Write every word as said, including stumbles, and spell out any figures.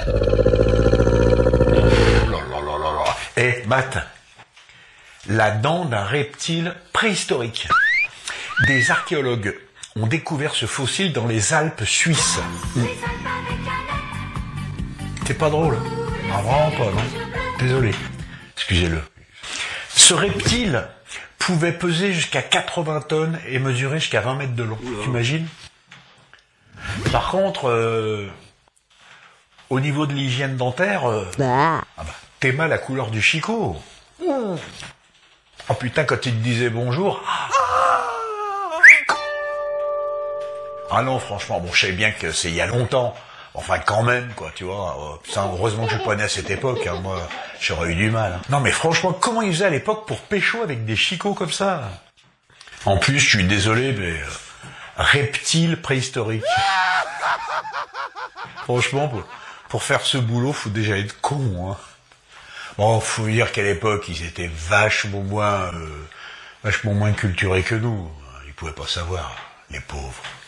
Eh, Matt, la dent d'un reptile préhistorique. Des archéologues ont découvert ce fossile dans les Alpes suisses. Mmh. C'est pas drôle, hein? Non, vraiment pas, non. Désolé. Excusez-le. Ce reptile pouvait peser jusqu'à quatre-vingts tonnes et mesurer jusqu'à vingt mètres de long. T'imagines? Par contre, euh, au niveau de l'hygiène dentaire, euh, ah bah, t'aimais la couleur du chicot. Mmh. Oh putain, quand il te disait bonjour. Ah, ah non, franchement, bon, je sais bien que c'est il y a longtemps. Enfin, quand même, quoi, tu vois. Euh, putain, heureusement que je suis pas né à cette époque. Hein, moi, j'aurais eu du mal. Hein. Non, mais franchement, comment ils faisaient à l'époque pour pécho avec des chicots comme ça? En plus, je suis désolé, mais euh, reptile préhistorique. Franchement, pour, pour faire ce boulot, faut déjà être con. Hein. Bon, faut dire qu'à l'époque, ils étaient vachement moins, euh, vachement moins culturés que nous. Ils pouvaient pas savoir, les pauvres.